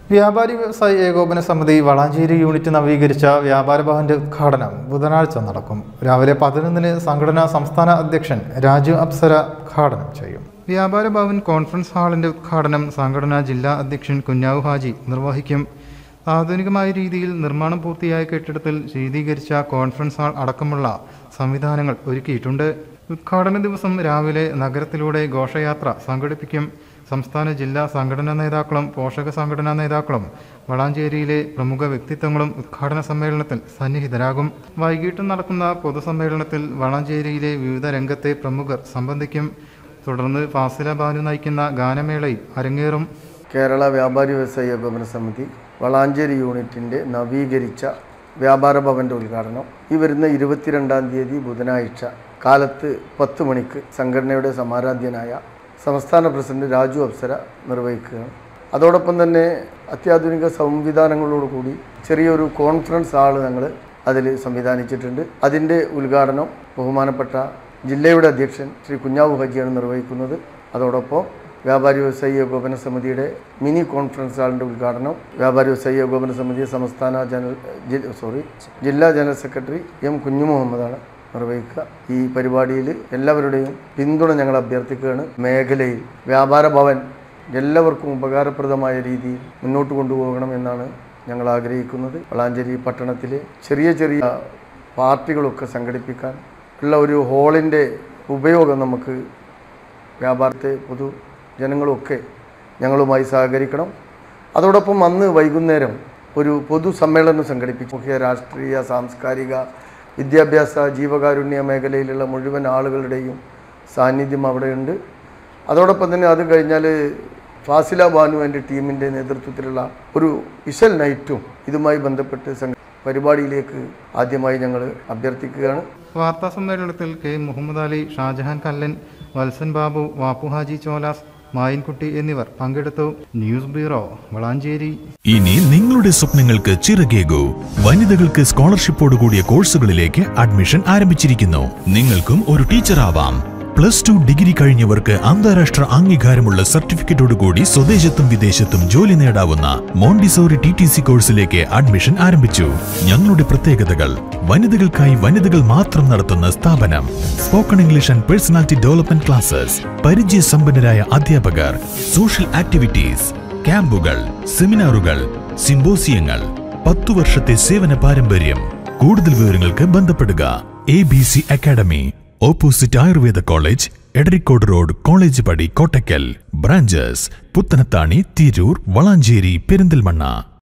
വ്യാപാരി വ്യവസായി ഏകോപന സമിതി വളാഞ്ചേരി യൂണിറ്റ് നവീകരിച്ച വ്യാപാര ഭവന്റെ ഉദ്ഘാടനം ബുധനാഴ്ച നടക്കും. രാവിലെ 11-ന് സംഘടനാ സംസ്ഥാന അധ്യക്ഷൻ രാജു അപ്സര ഉദ്ഘാടനം ചെയ്യും. വ്യാപാര ഭവൻ കോൺഫറൻസ് ഹാളിന്റെ ഉദ്ഘാടനം സംഘടനാ ജില്ലാ അധ്യക്ഷൻ കുഞ്ഞാവു ഹാജി നിർവഹിക്കും. ആധുനികമായ രീതിയിൽ നിർമ്മാണം പൂർത്തിയായ കെട്ടിടത്തിൽ ശീതീകരിച്ച കോൺഫറൻസ് ഹാൾ അടക്കമുള്ള സംവിധാനങ്ങൾ ഒരുക്കിയിട്ടുണ്ട്. ഉദ്ഘാടന ദിവസം രാവിലെ നഗരത്തിലൂടെ ഘോഷയാത്ര സംഘടിപ്പിക്കും. സംസ്ഥാന ജില്ലാ സംഘടനാ നേതാക്കളും പോഷക സംഘടനാ നേതാക്കളും വളാഞ്ചേരിയിലെ പ്രമുഖ വ്യക്തിത്വങ്ങളും ഉദ്ഘാടന സമ്മേളനത്തിൽ സന്നിഹിതരാകും. വൈകിട്ട് നടക്കുന്ന പൊതുസമ്മേളനത്തിൽ വളാഞ്ചേരിയിലെ വിവിധ രംഗത്തെ പ്രമുഖർ സംബന്ധിക്കും. തുടർന്ന് ഫാസില ബാനു നയിക്കുന്ന ഗാനമേളയിൽ അരങ്ങേറും. കേരള വ്യാപാരി വ്യവസായി ഏകോപന സമിതി വളാഞ്ചേരി യൂണിറ്റിൻ്റെ നവീകരിച്ച വ്യാപാര ഭവൻ്റെ ഉദ്ഘാടനം ഈ വരുന്ന 22-ാം തീയതി ബുധനാഴ്ച കാലത്ത് 10 മണിക്ക് സംഘടനയുടെ സമാരാധ്യനായ സംസ്ഥാന പ്രസിഡന്റ് രാജു അപ്സര നിർവഹിക്കുകയാണ്. അതോടൊപ്പം തന്നെ അത്യാധുനിക സംവിധാനങ്ങളോടുകൂടി ചെറിയൊരു കോൺഫറൻസ് ഹാൾ ഞങ്ങൾ അതിൽ സംവിധാനിച്ചിട്ടുണ്ട്. അതിൻ്റെ ഉദ്ഘാടനം ബഹുമാനപ്പെട്ട ജില്ലയുടെ അധ്യക്ഷൻ ശ്രീ കുഞ്ഞാവു ഹാജിയാണ് നിർവഹിക്കുന്നത്. അതോടൊപ്പം വ്യാപാരി വ്യവസായി ഏകോപന സമിതിയുടെ മിനി കോൺഫറൻസ് ഹാളിൻ്റെ ഉദ്ഘാടനം വ്യാപാരി വ്യവസായി ഏകോപന സമിതി സംസ്ഥാന ജില്ലാ ജനറൽ സെക്രട്ടറി എം കുഞ്ഞുമുഹമ്മദാണ് നിർവഹിക്കുക. ഈ പരിപാടിയിൽ എല്ലാവരുടെയും പിന്തുണ ഞങ്ങൾ അഭ്യർത്ഥിക്കുകയാണ്. മേഖലയിൽ വ്യാപാര ഭവൻ എല്ലാവർക്കും ഉപകാരപ്രദമായ രീതിയിൽ മുന്നോട്ട് കൊണ്ടുപോകണം എന്നാണ് ഞങ്ങൾ ആഗ്രഹിക്കുന്നത്. വളാഞ്ചേരി പട്ടണത്തിലെ ചെറിയ ചെറിയ പാർട്ടികളൊക്കെ സംഘടിപ്പിക്കാൻ ഉള്ള ഒരു ഹാളിൻ്റെ ഉപയോഗം നമുക്ക് വ്യാപാരത്തെ പൊതുജനങ്ങളൊക്കെ ഞങ്ങളുമായി സഹകരിക്കണം. അതോടൊപ്പം അന്ന് വൈകുന്നേരം ഒരു പൊതുസമ്മേളനം സംഘടിപ്പിച്ചു. മുഖ്യ രാഷ്ട്രീയ, സാംസ്കാരിക, വിദ്യാഭ്യാസ, ജീവകാരുണ്യ മേഖലയിലുള്ള മുഴുവൻ ആളുകളുടെയും സാന്നിധ്യം അവിടെയുണ്ട്. അതോടൊപ്പം തന്നെ അത് കഴിഞ്ഞാൽ ഫാസില ബാനു എൻ്റെ ടീമിൻ്റെ നേതൃത്വത്തിലുള്ള ഒരു വിഷൽ നൈറ്റും ഇതുമായി ബന്ധപ്പെട്ട് പരിപാടിയിലേക്ക് ആദ്യമായി ഞങ്ങൾ അഭ്യർത്ഥിക്കുകയാണ്. വാർത്താ സമ്മേളനത്തിൽ കെ മുഹമ്മദ് അലി, ഷാജഹാൻ കല്ലൻ, വത്സൻ ബാബു, വാപ്പുഹാജി ചോലാസ്, മായിൻകുട്ടി എന്നിവർ പങ്കെടുത്തു. News bureau, Valanchery. ഇനി നിങ്ങളുടെ സ്വപ്നങ്ങൾക്ക് ചിറകേകൂ. വനിതകൾക്ക് സ്കോളർഷിപ്പോടുകൂടിയ കോഴ്സുകളിലേക്ക് അഡ്മിഷൻ ആരംഭിച്ചിരിക്കുന്നു. നിങ്ങൾക്കും ഒരു ടീച്ചറാവാം. +2 ഡിഗ്രി കഴിഞ്ഞവർക്ക് അന്താരാഷ്ട്ര അംഗീകാരമുള്ള സർട്ടിഫിക്കറ്റോടുകൂടി സ്വദേശത്തും വിദേശത്തും ജോലി നേടാവുന്ന മോണ്ടിസോറി TTC കോഴ്സിലേക്ക് അഡ്മിഷൻ ആരംഭിച്ചു. ഞങ്ങളുടെ പ്രത്യേകതകൾ: വനിതകൾക്കായി വനിതകൾ മാത്രം നടത്തുന്ന സ്ഥാപനം, spoken English and personality development classes, പരിചയസമ്പന്നരായ അധ്യാപകർ, സോഷ്യൽ ആക്ടിവിറ്റീസ്, ക്യാമ്പുകൾ, സെമിനാറുകൾ, സിംബോസിയങ്ങൾ, 10 വർഷത്തെ സേവന പാരമ്പര്യം. കൂടുതൽ വിവരങ്ങൾക്ക് ബന്ധപ്പെടുക. ABC academy, opposite Ayurveda college, Edarikode road, college പടി, കോട്ടക്കൽ. ബ്രാഞ്ചസ് പുത്തനത്താണി, തിരൂർ, വളാഞ്ചേരി, പെരിന്തൽമണ്ണ.